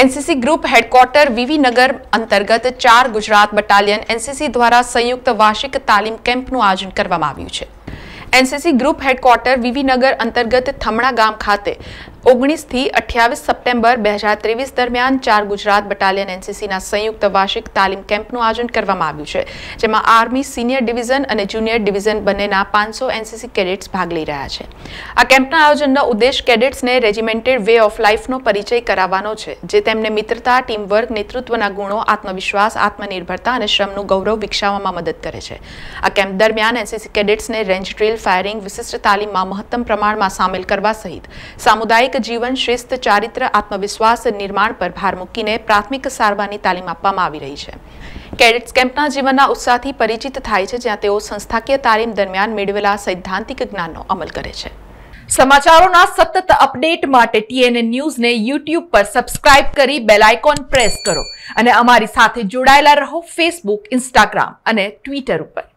NCC group headquarter VV Nagar अंतर्गत 4 Gujarat battalion NCC द्वारा संयुक्त वार्षिक तालीम केम्पનું આયોજન કરવામાં આવ્યું છે। NCC group headquarter VV Nagar अंतर्गत थमणा गाम खाते 19 થી 28 સપ્ટેમ્બર 2023 દરમિયાન 4 ગુજરાત બટાલિયન એનસીસીના સંયુક્ત વાર્ષિક તાલીમ કેમ્પનું આયોજન કરવામાં આવ્યું છે, જેમાં આર્મી સિનિયર ડિવિઝન અને જુનિયર ડિવિઝન બંનેના 500 એનસીસી કેડેટ્સ ભાગ લઈ રહ્યા છે। આ કેમ્પના આયોજનનો ઉદ્દેશ કેડેટ્સને રેજિમેન્ટેડ વે ઓફ લાઈફનો પરિચય કરાવવાનો છે, જે તેમને મિત્રતા, ટીમ વર્ક, નેતૃત્વના ગુણો, આત્મવિશ્વાસ, આત્મનિર્ભરતા અને શ્રમનું ગૌરવ વિકસાવવામાં મદદ કરે છે। આ કેમ્પ દરમિયાન એનસીસી કેડેટ્સને રેન્જ ડ્રીલ, फायरिंग, विशिष्ट तालीम में महत्तम प्रमाण में सामेल करवा सहित सामुदायिक जीवन, शिस्त, चारित्र, आत्मविश्वास निर्माण पर भार मूकीने प्राथमिक सारवारनी तालीम आपवामां आवी रही है। कैडेट्स केम्पना जीवनना उत्साहथी परिचित थाय छे, ज्यां तेओ संस्थाकीय तालीम दरमियान मेळवेला सैद्धांतिक ज्ञाननो अमल करे छे। समाचारोना सतत अपडेट माटे टीएनए न्यूज़ ने यूट्यूब पर सब्सक्राइब करी बेल आइकॉन प्रेस करो अने अमारी साथे जोडायेला रहो फेसबुक, इंस्टाग्राम अने ट्विटर पर।